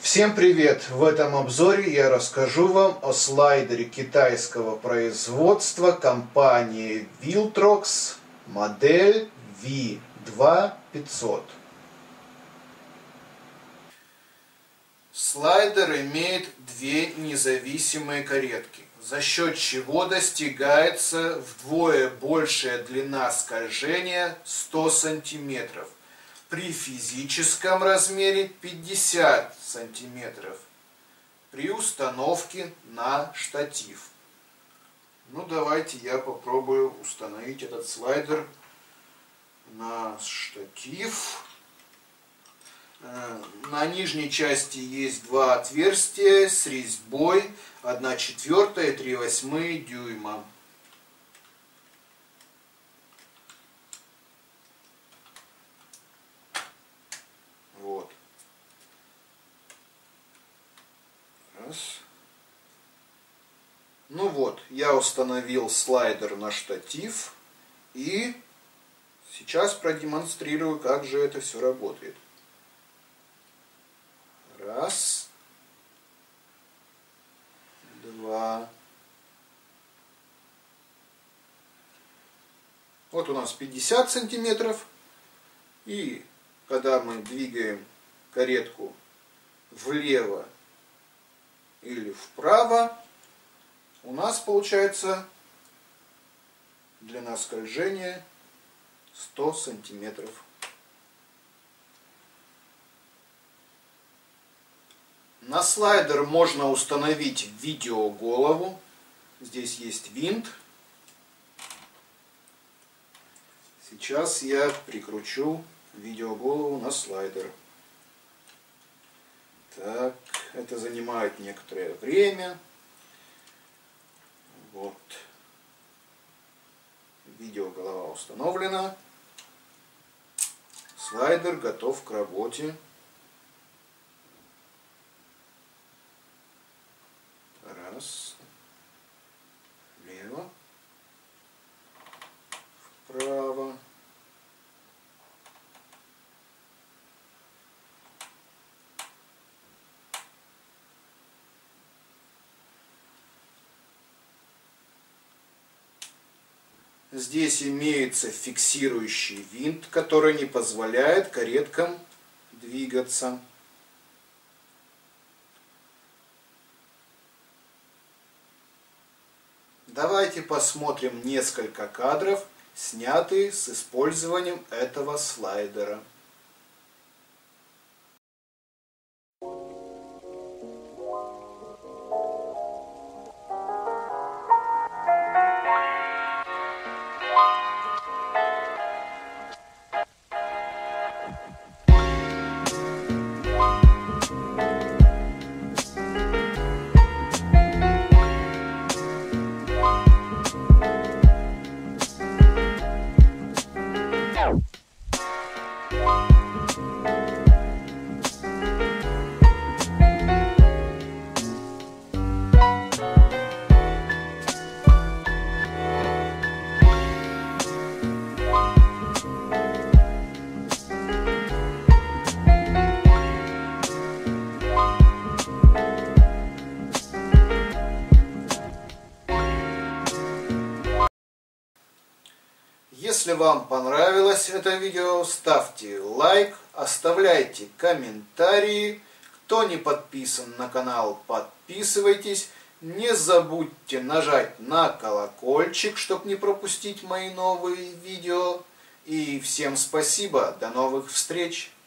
Всем привет! В этом обзоре я расскажу вам о слайдере китайского производства компании Viltrox модель V2500. Слайдер имеет две независимые каретки, за счет чего достигается вдвое большая длина скольжения 100 см. При физическом размере 50 сантиметров при установке на штатив. Ну давайте я попробую установить этот слайдер на штатив. На нижней части есть два отверстия с резьбой 1/4 и 3/8 дюйма. Вот. Раз. Ну вот, я установил слайдер на штатив и сейчас продемонстрирую, как же это все работает. Раз. Два. Вот у нас 50 сантиметров. И когда мы двигаем каретку влево или вправо, у нас получается длина скольжения 100 сантиметров. На слайдер можно установить видеоголову. Здесь есть винт. Сейчас я прикручу видеоголову на слайдер. Так, это занимает некоторое время. Вот. Видеоголова установлена. Слайдер готов к работе. Раз. Влево. Вправо. Здесь имеется фиксирующий винт, который не позволяет кареткам двигаться. Давайте посмотрим несколько кадров, снятые с использованием этого слайдера. Если вам понравилось это видео, ставьте лайк, оставляйте комментарии. Кто не подписан на канал, подписывайтесь. Не забудьте нажать на колокольчик, чтобы не пропустить мои новые видео. И всем спасибо, до новых встреч!